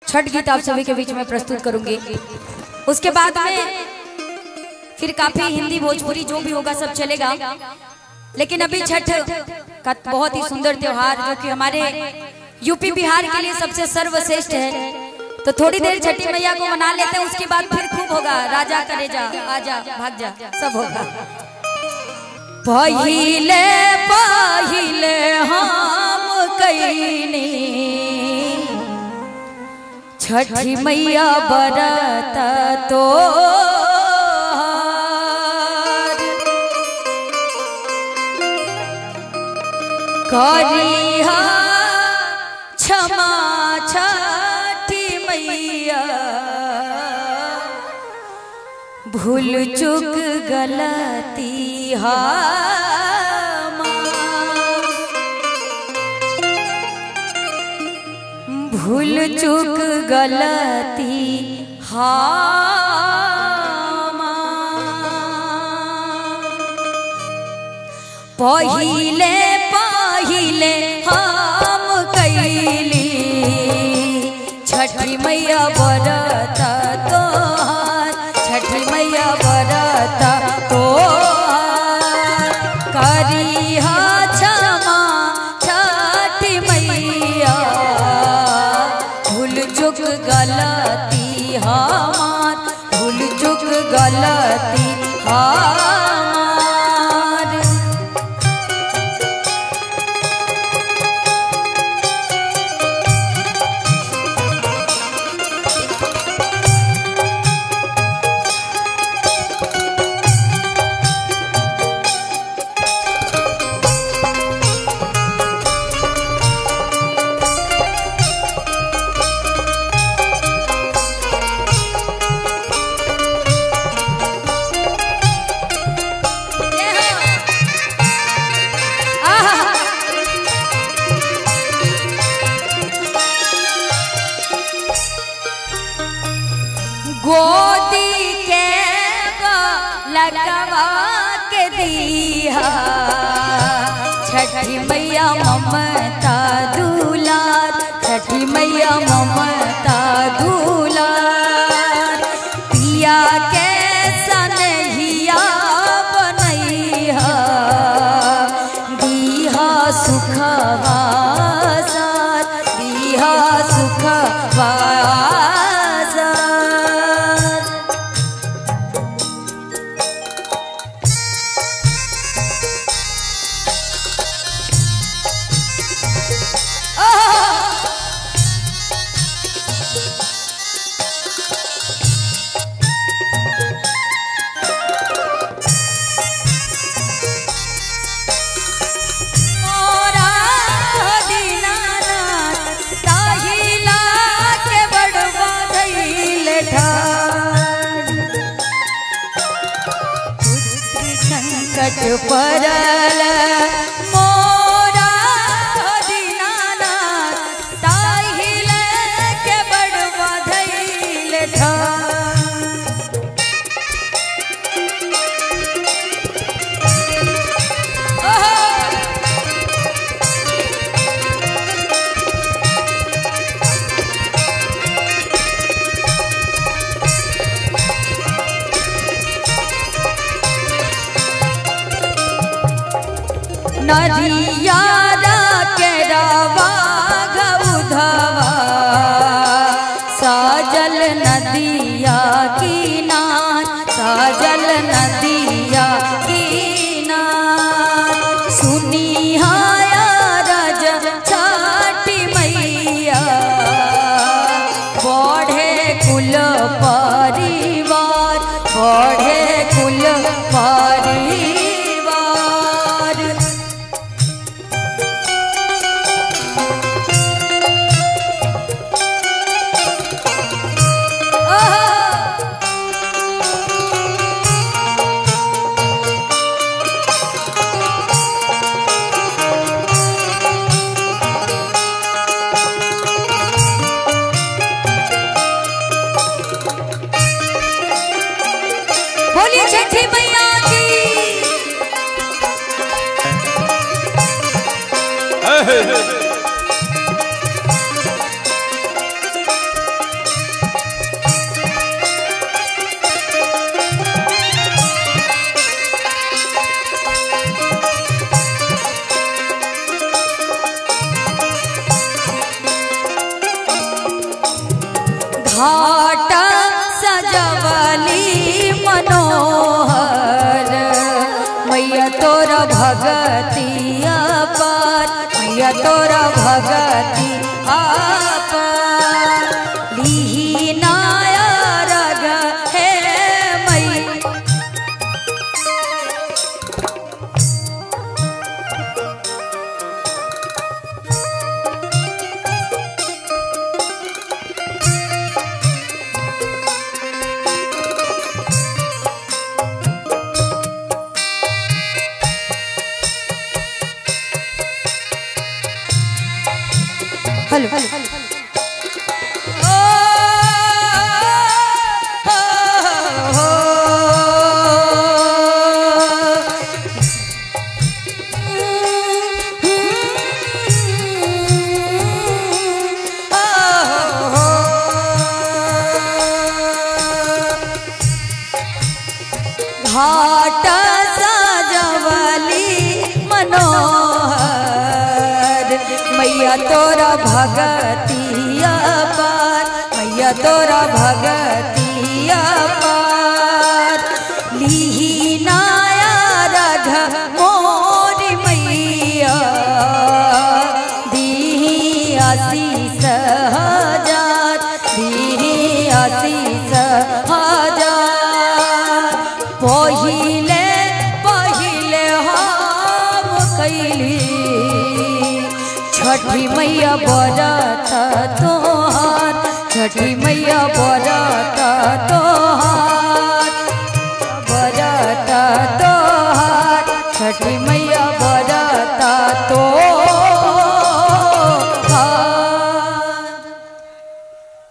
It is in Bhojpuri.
छठ गीत आप सभी के बीच में प्रस्तुत करूंगी। उसके बाद में फिर काफी हिंदी भोजपुरी जो भी होगा सब चलेगा, लेकिन अभी छठ का बहुत ही सुंदर त्योहार जो कि हमारे यूपी बिहार के लिए सबसे सर्वश्रेष्ठ है, तो थोड़ी देर छठी मैया को मना लेते हैं। उसके बाद फिर खूब होगा, राजा करेजा आजा भाग जा सब होगा। पहिले पहिले हम कईनी छठी मैया बरत तो करिहा क्षमा छठी मैया, भूल चूक गलती भूल चूक गलती पहिले पहिले हम कैली छठी मैया बरत तोहार, छठी मैया बरत तोहार करिहा क्षमा छठी मैया, भूल चूक गलती हमार, भूल चूक गलती हमार। गोदी के लगवा के दिया छठी मैया ममता दुलार, छठी मैया ममता दुलार पिया के सनहिया बनैहा, दीहा सुखवा साथ, दीहा सुखवा संकट परल मोरा दीनानाथ, ताहिल के बड़वा धैल ठार। नरियारा के रवा गौधवा साजल नदिया किनार, साजल नदिया किनार सुनिहाया रज छठी मैया, बढ़े कुल परिवार, बढ़े कुल परिवार। घाट सजवली मनोहर मैया तोरा भगती अपार, मैया तोरा भगती अपार। लीनाया रग है मैया हेलो घाट सजवली मनोहर मैया तोरा भगती अपार, मैया तोरा भगती अपार। लीनाया रघ मोरी मैया दीही आशीष हजार, दीही आशीष हजार। पहिले पहिले हम कैली छठी मैया बरत तोहार, छठी